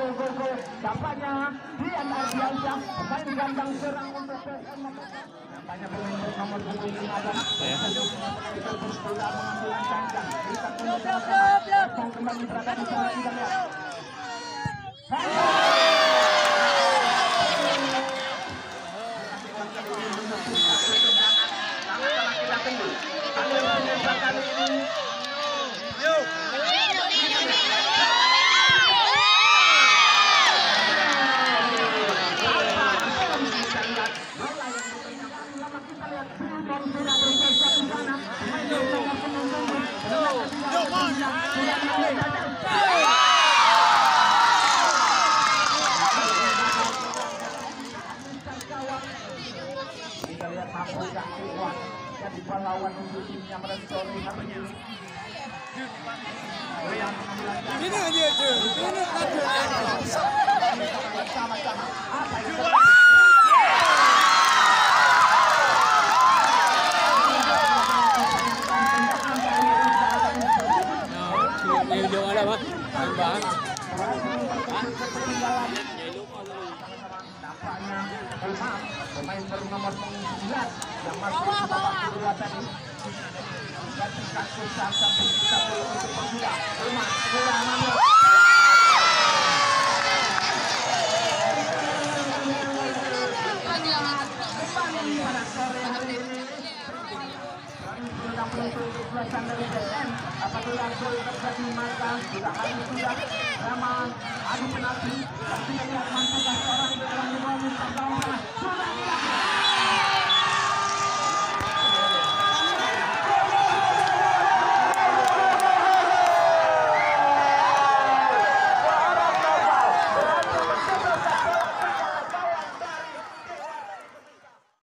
gol. Tampaknya Dian Ardiansyah, pemain gandang serang untuk PSM. Nampaknya pemain nomor 2 ini adalah bola mengambil cancang. Kembali berada di sana kita lihat. Jadi pahlawan untuk timnya merespon hari ini. Ini aja tuh. Ini aja. Sama-sama. Apa yang Video ada apa? Bang. Pemain baru nomor 9 yang masuk ke babak kedua tadi. Gantikan susah sampai kita untuk Persija. Bola mana? Pada sore hari ini sedang menuntut kesuksesan dari PSM. Apabila gol terjadi maka sudah habis sudah. Sama adu penalti. Tapi yang mampukah seorang